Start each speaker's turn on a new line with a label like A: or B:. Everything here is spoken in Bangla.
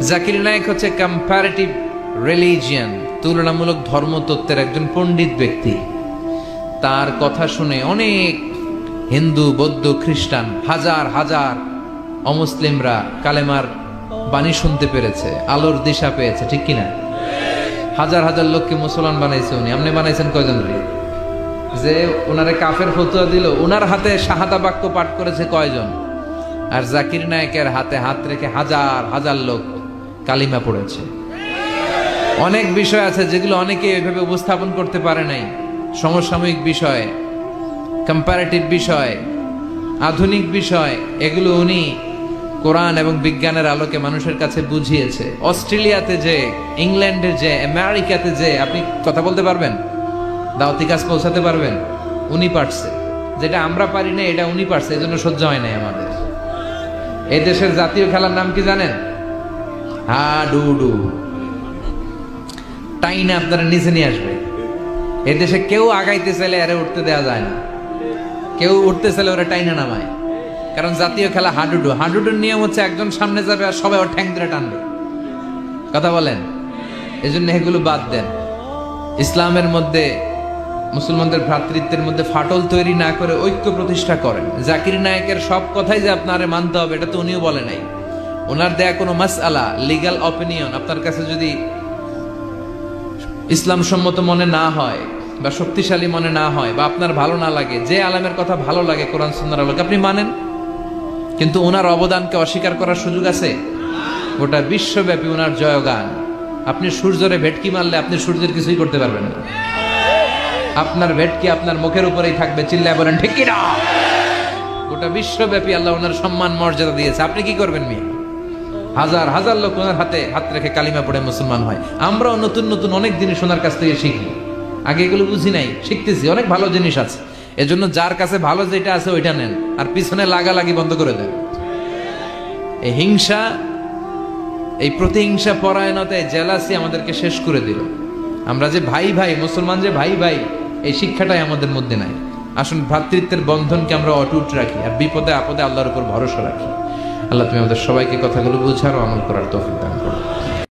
A: জাকির নায়েক হচ্ছে কম্পারেটিভ রিলিজিয়ান, তুলনামূলক ধর্মতত্ত্বের একজন পণ্ডিত ব্যক্তি। তার কথা শুনে অনেক হিন্দু, বৌদ্ধ, খ্রিস্টান, হাজার হাজার অমুসলিমরা কালেমার বাণী শুনতে পেরেছে, আলোর দিশা পেয়েছে, ঠিক কিনা? হাজার হাজার লোককে মুসলমান বানাইছে উনি। আপনি বানাইছেন কয়জন রে? যে ওনারে কাফের ফতুয়া দিল, ওনার হাতে শাহাদা বাক্য পাঠ করেছে কয়জন? আর জাকির নায়েকের হাতে হাত রেখে হাজার হাজার লোক কালিমা পড়েছে। অনেক বিষয় আছে যেগুলো অনেকে এভাবে উপস্থাপন করতে পারে নাই। সমসাময়িক বিষয়, কম্পারেটিভ বিষয়, আধুনিক বিষয়, এগুলো উনি কোরআন এবং বিজ্ঞানের আলোকে মানুষের কাছে বুঝিয়েছে। অস্ট্রেলিয়াতে যে, ইংল্যান্ডে যে, আমেরিকাতে যে আপনি কথা বলতে পারবেন, দাওয়াতি কাজ পৌঁছাতে পারবেন, উনি পারছে। যেটা আমরা পারি না এটা উনি পারছে, এই জন্য সহ্য হয় নাই আমাদের। এই দেশের জাতীয় খেলার নাম কি জানেন? হাডুডু। টাইনা আপনারা নিচে নিয়ে আসবে। এই দেশে কেউ আগাইতে চাইলে আরে উঠতে দেওয়া যায় না, কেউ উঠতে চাইলে ওরা টাইনা নামায়। কারণ জাতীয় খেলা হাডুডু। হাডুডুর নিয়ম হচ্ছে একজন সামনে যাবে আর সবাই ওর ঠ্যাং ধরে টানবে। কথা বলেন? এই জন্য এগুলো বাদ দেন। ইসলামের মধ্যে, মুসলমানদের ভ্রাতৃত্বের মধ্যে ফাটল তৈরি না করে ঐক্য প্রতিষ্ঠা করেন। জাকির নায়েকের সব কথাই যে আপনারে মানতে হবে এটা তো উনিও বলে নাই। ওনার দেয়া কোনো মাসআলা, লিগ্যাল অপিনিয়ন আপনার কাছে যদি ইসলাম সম্মত মনে না হয় বা শক্তিশালী মনে না হয় বা আপনার ভালো না লাগে, যে আলেমের কথা ভালো লাগে কোরআন সুন্নাহর আলোকে আপনি মানেন, কিন্তু ওনার অবদানকে অস্বীকার করার সুযোগ আছে? গোটা বিশ্বব্যাপী ওনার জয়গান। আপনি সূর্যরে ভেটকি মারলে আপনি সূর্যের কিছুই করতে পারবেন না। আপনার ভেটকি আপনার মুখের উপরেই থাকবে। চিল্লায় বলেন ঠিক কি না? গোটা বিশ্বব্যাপী আল্লাহ ওনার সম্মান মর্যাদা দিয়েছে, আপনি কি করবেন মিয়া? হাজার হাজার লোক ওনার হাতে হাত রেখে কালিমা পড়ে মুসলমান হয়। আমরাও নতুন নতুন অনেক জিনিস ওনার কাছ থেকে শিখি। আগে এগুলো বুঝি নাই, শিখতেছি। অনেক ভালো জিনিস আছে। এজন্য যার কাছে ভালো যেটা আছে ওইটা নেন, আর পিছনে লাগালাগি বন্ধ করে দেন। এই হিংসা, এই প্রতিহিংসা পরায়ণতা, জেলাসি আমাদেরকে শেষ করে দিল। আমরা যে ভাই ভাই, মুসলমান যে ভাই ভাই, এই শিক্ষাটাই আমাদের মধ্যে নাই। আসুন ভ্রাতৃত্বের বন্ধনকে আমরা অটুট রাখি, আর বিপদে আপদে আল্লাহর উপর ভরসা রাখি। আল্লাহ তুমি আমাদের সবাইকে কথাগুলো বুঝার ও আমল করার তৌফিক দান করো।